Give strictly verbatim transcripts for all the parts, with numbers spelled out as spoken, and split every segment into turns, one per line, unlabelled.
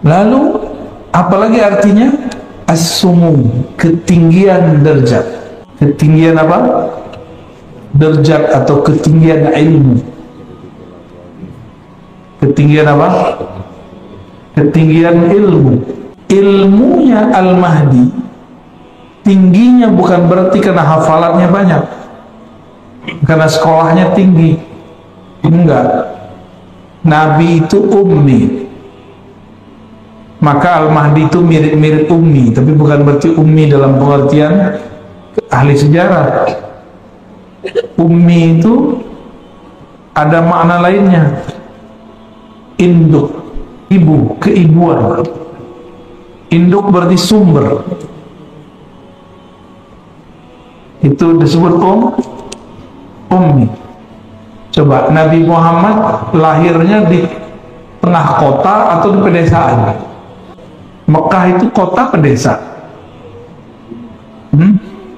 Lalu apalagi artinya? As-sumu, ketinggian derajat. Ketinggian apa? Derajat atau ketinggian ilmu. Ketinggian apa? Ketinggian ilmu. Ilmunya Al-Mahdi tingginya bukan berarti karena hafalannya banyak, karena sekolahnya tinggi. Enggak. Nabi itu ummi, maka Al-Mahdi itu mirip-mirip ummi, tapi bukan berarti ummi dalam pengertian ahli sejarah. Ummi itu ada makna lainnya. Induk, ibu, keibuan. Induk berarti sumber. Itu disebut um, ummi. Coba Nabi Muhammad lahirnya di tengah kota atau di pedesaan? Mekah itu kota pedesa? Hmm?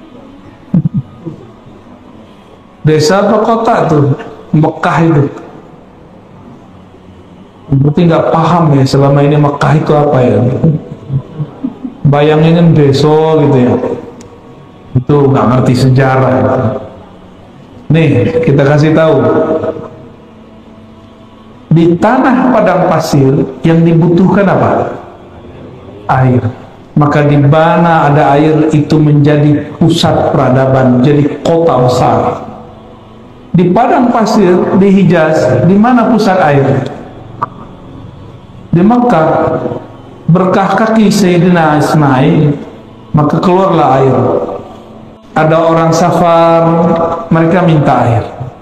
Desa apa kota tuh? Mekah itu. Berarti nggak paham ya selama ini Mekah itu apa ya? Bayangin desa gitu ya. Itu nggak ngerti sejarah. Nih kita kasih tahu, di tanah padang pasir yang dibutuhkan apa? Air. Maka di mana ada air itu menjadi pusat peradaban, jadi kota besar. Di padang pasir di Hijaz, di mana pusat air? Di Mekah. Berkah kaki Sayyidina Ismail, maka keluarlah air. Ada orang safar, mereka minta air.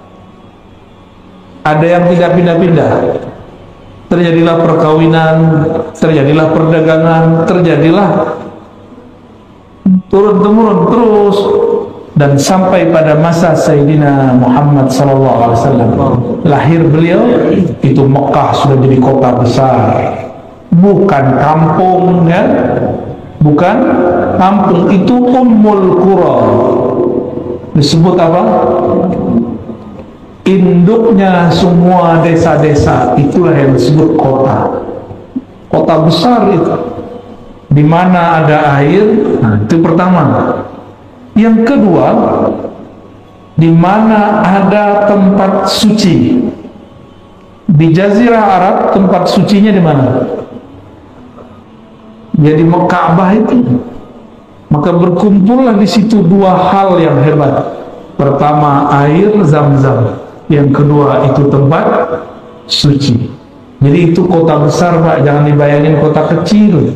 Ada yang tidak pindah-pindah, terjadilah perkawinan, terjadilah perdagangan, terjadilah turun-temurun terus, dan sampai pada masa Sayyidina Muhammad sallallahu alaihi wasallam lahir beliau, itu Mekah sudah jadi kota besar, bukan kampung ya. Bukan kampung, itu Ummul Qura. Disebut apa? Induknya semua desa-desa, itulah yang disebut kota. Kota besar itu. Di mana ada air, nah, itu pertama. Yang kedua, di mana ada tempat suci. Di Jazirah Arab tempat sucinya di mana? Jadi Ka'bah itu. Maka berkumpullah di situ dua hal yang hebat. Pertama air Zam-Zam, yang kedua itu tempat suci. Jadi itu kota besar Pak, jangan dibayangin kota kecil.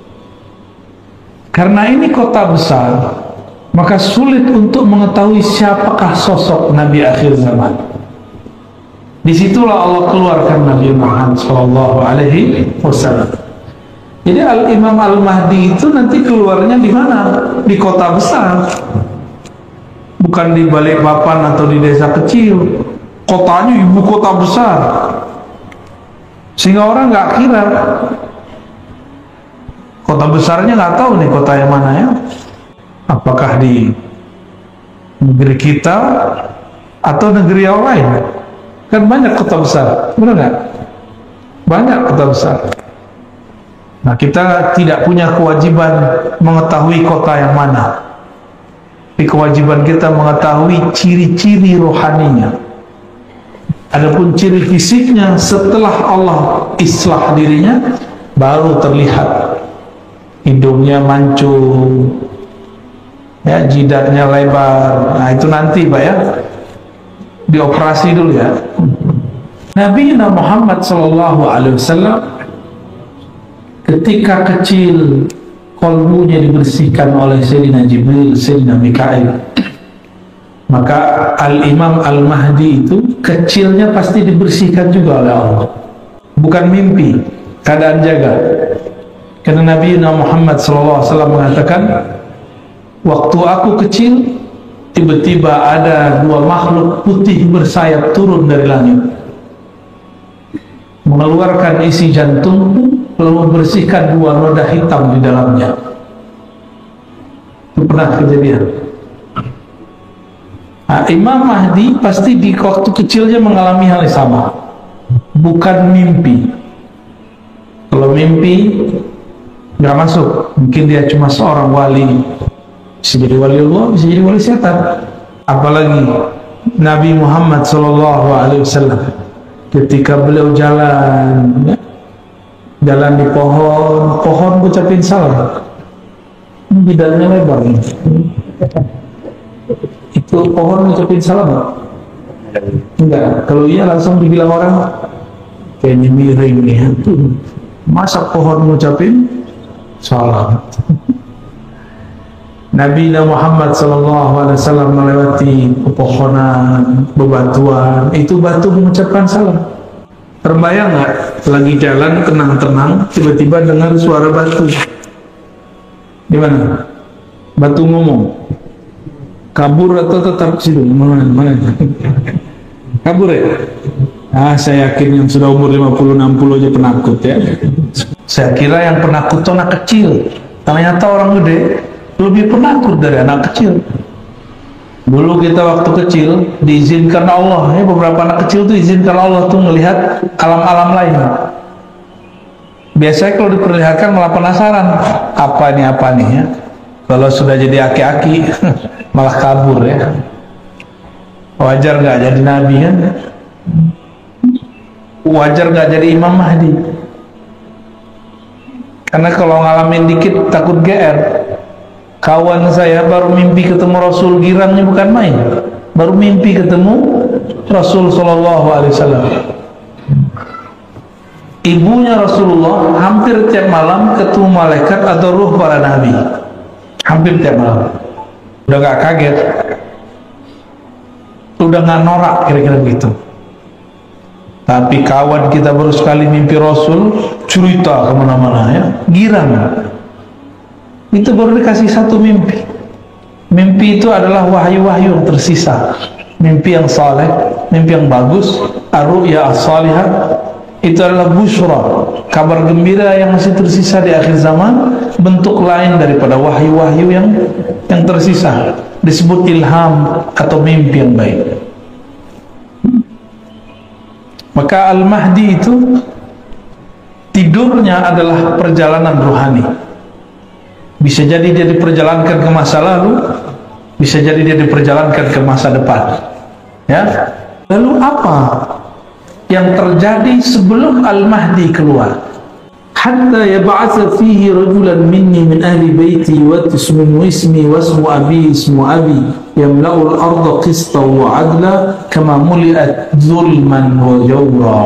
Karena ini kota besar, maka sulit untuk mengetahui siapakah sosok Nabi akhir zaman. Disitulah Allah keluarkan Nabi Muhammad shallallahu alaihi wasallam. Jadi Al-Imam Al-Mahdi itu nanti keluarnya di mana? Di kota besar, bukan di Balikpapan atau di desa kecil. Kotanya ibu kota besar, sehingga orang nggak kira. Kota besarnya nggak tahu nih kota yang mana ya. Apakah di negeri kita atau negeri yang lain? Kan banyak kota besar, benar nggak? Banyak kota besar. Nah, kita tidak punya kewajiban mengetahui kota yang mana. Tapi kewajiban kita mengetahui ciri-ciri rohaninya. Adapun ciri fisiknya setelah Allah islah dirinya, baru terlihat. Hidungnya mancung, ya, jidatnya lebar. Nah, itu nanti Pak ya, dioperasi dulu ya. Nabi Muhammad sallallahu alaihi wasallam ketika kecil, kolbunya dibersihkan oleh Sayyidina Jibril, Sayyidina Mikail. Maka Al-Imam Al-Mahdi itu kecilnya pasti dibersihkan juga oleh Allah. Bukan mimpi, keadaan jaga. Karena Nabi Muhammad shallallahu alaihi wasallam mengatakan, waktu aku kecil, tiba-tiba ada dua makhluk putih bersayap turun dari langit, mengeluarkan isi jantungku, lalu membersihkan dua noda hitam di dalamnya. Itu pernah kejadian. Nah, Imam Mahdi pasti di waktu kecilnya mengalami hal yang sama, bukan mimpi. Kalau Kalau mimpi nggak masuk, mungkin dia cuma seorang wali, bisa jadi wali Allah, bisa jadi wali setan. Apalagi Nabi Muhammad Shallallahu Alaihi Wasallam ketika beliau jalan, ya, jalan di pohon, pohon ucapin salam, bidangnya lebar, itu pohon ucapin salam enggak? Kalau iya langsung dibilang orang kayaknya miring nih, masa pohon ngucapin salam. Nabi Muhammad Sallallahu Alaihi Wasallam melewati pepohonan, bebatuan, itu batu mengucapkan salam. Terbayang nggak? Lagi jalan tenang-tenang, tiba-tiba dengar suara batu. Di mana? Batu ngomong. Kabur atau tetap situ? Mana? Mana? Kabur ya? Ah, saya yakin yang sudah umur lima puluh enam puluh aja penakut ya. Saya kira yang penakut itu anak kecil. Ternyata orang gede lebih penakut dari anak kecil. Dulu kita waktu kecil diizinkan Allah, ya, beberapa anak kecil tuh diizinkan Allah tuh melihat alam-alam lain. Biasanya kalau diperlihatkan malah penasaran, apa nih apa nih ya. Kalau sudah jadi aki-aki malah kabur ya. Wajar nggak jadi nabi kan? Wajar nggak jadi Imam Mahdi? Karena kalau ngalamin dikit takut G R. Kawan saya baru mimpi ketemu Rasul, girangnya bukan main. Baru mimpi ketemu Rasul Sallallahu Alaihi Wasallam. Ibunya Rasulullah hampir tiap malam ketemu malaikat atau ruh para nabi. Hampir tiap malam. Udah gak kaget, udah gak norak kira-kira begitu. Tapi kawan kita baru sekali mimpi Rasul, cerita kemana-mana ya, girang. Itu baru dikasih satu mimpi. Mimpi itu adalah wahyu-wahyu yang tersisa, mimpi yang saleh, mimpi yang bagus. Ar-ru'ya as-salihah itu adalah busyra, kabar gembira yang masih tersisa di akhir zaman, bentuk lain daripada wahyu-wahyu yang yang tersisa, disebut ilham atau mimpi yang baik. Maka Al-Mahdi itu tidurnya adalah perjalanan rohani. Bisa jadi dia diperjalankan ke masa lalu, bisa jadi dia diperjalankan ke masa depan. Ya. Lalu apa yang terjadi sebelum Al-Mahdi keluar? Hatta yab'atha fihi rajulan minni min ahli baiti wa ismu ismi wa ismu abi ismu abi yamla'u al-ardha qistan wa 'adla kama muli'at zulman wa jawra.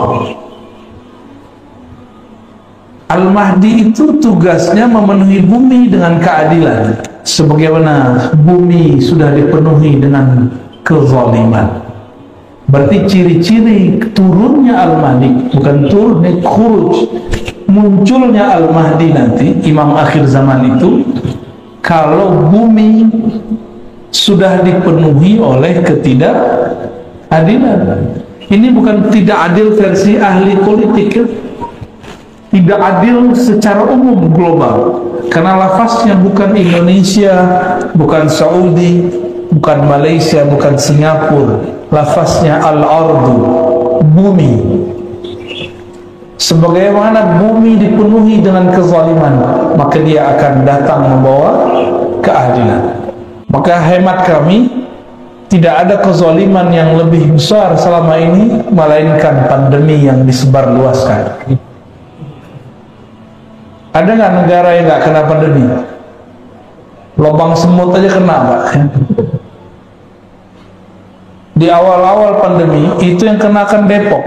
Al-Mahdi itu tugasnya memenuhi bumi dengan keadilan, sebagaimana bumi sudah dipenuhi dengan kezaliman. Berarti ciri-ciri turunnya Al-Mahdi, bukan turunnya, khuruj, munculnya Al-Mahdi nanti, imam akhir zaman itu, kalau bumi sudah dipenuhi oleh ketidakadilan. Ini bukan tidak adil versi ahli politik ya. Tidak adil secara umum global, karena lafaznya bukan Indonesia, bukan Saudi, bukan Malaysia, bukan Singapura. Lafaznya al-ardu, bumi. Sebagaimana bumi dipenuhi dengan kezaliman, maka dia akan datang membawa keadilan. Maka hemat kami, tidak ada kezaliman yang lebih besar selama ini melainkan pandemi yang disebarluaskan. Ada nggak negara yang nggak kena pandemi? Lubang semut aja kena, Pak. Di awal-awal pandemi itu yang kenakan Depok,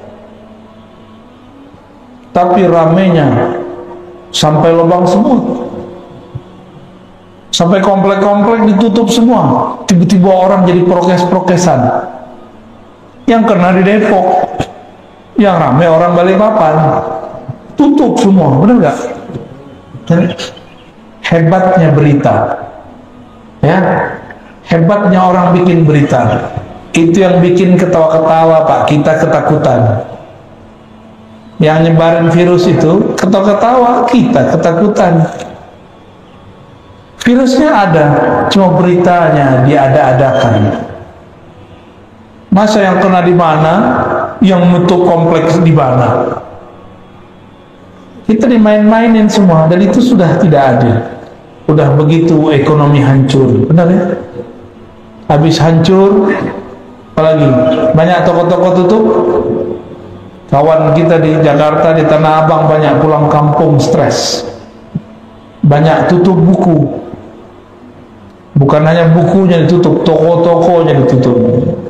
tapi ramenya sampai lubang semut, sampai komplek-komplek ditutup semua. Tiba-tiba orang jadi prokes-prokesan. Yang kena di Depok, yang rame orang Balikpapan, tutup semua, benar nggak? Hebatnya berita, ya, hebatnya orang bikin berita, itu yang bikin ketawa-ketawa, Pak, kita ketakutan. Yang nyebarin virus itu ketawa-ketawa, kita ketakutan. Virusnya ada, cuma beritanya diada-adakan. Masa yang kena di mana, yang nutup kompleks di mana? Kita dimain-mainin semua, dan itu sudah tidak adil. Udah begitu ekonomi hancur, benar ya? Habis hancur, apalagi banyak toko-toko tutup. Kawan kita di Jakarta, di Tanah Abang, banyak pulang kampung stres, banyak tutup buku. Bukan hanya bukunya ditutup, toko-tokonya ditutup.